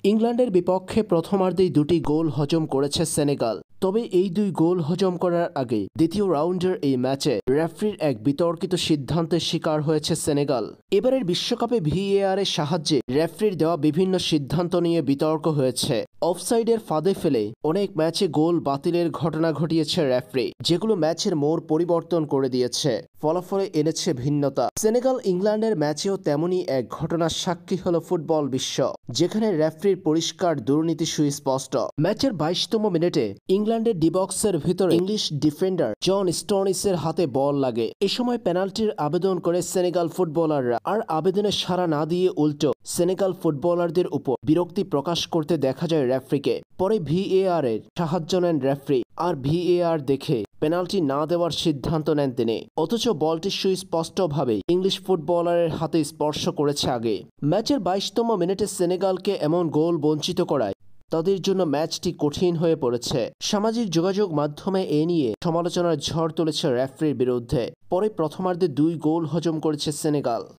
ইংল্যান্ডের বিপক্ষে প্রথমার্ধেই দুটি গোল হজম করেছে সেনেগাল। তবে এই দুই গোল হজম করার আগে দ্বিতীয় রাউন্ডের এই ম্যাচে রেফারির এক বিতর্কিত সিদ্ধান্তের শিকার হয়েছে সেনেগাল। এবারের বিশ্বকাপে ভিএআর এর সাহায্যে রেফারির দেওয়া বিভিন্ন সিদ্ধান্ত নিয়ে বিতর্ক হয়েছে। অফসাইডের ফাঁদে ফেলে অনেক ম্যাচে গোল বাতিলের ঘটনা ঘটিয়েছে রেফারি, যেগুলো ম্যাচের মোড় পরিবর্তন করে দিয়েছে, ফলাফলে এনেছে ভিন্নতা। সেনেগাল ইংল্যান্ডের ম্যাচেও তেমনই এক ঘটনার সাক্ষী হল ফুটবল বিশ্ব, যেখানে রেফারির পরিষ্কার দুর্নীতি সুস্পষ্ট। ম্যাচের 22তম মিনিটে ইংল্যান্ডের ডিবক্সের ভিতরে ইংলিশ ডিফেন্ডার জন স্টোনিসের হাতে বল লাগে। এ সময় পেনাল্টির আবেদন করে সেনেগাল ফুটবলাররা, আর আবেদনে সাড়া না দিয়ে উল্টো সেনেগাল ফুটবলারদের উপর বিরক্তি প্রকাশ করতে দেখা যায় রেফারিকে। পরে ভিএআর এর সাহায্য নেন রেফারি, আর ভিএআর দেখে পেনাল্টি না দেওয়ার সিদ্ধান্ত নেন তিনি। অথচ বলটি সুস্পষ্টভাবে ইংলিশ ফুটবলারের হাতে স্পর্শ করেছে আগে। ম্যাচের 22তম মিনিটে সেনেগালকে এমন গোল বঞ্চিত করায় তাদের জন্য ম্যাচটি কঠিন হয়ে পড়েছে। সামাজিক যোগাযোগ মাধ্যমে এ নিয়ে সমালোচনার ঝড় তুলেছে রেফারির বিরুদ্ধে। পরে প্রথমার্ধে 2 গোল হজম করেছে সেনেগাল।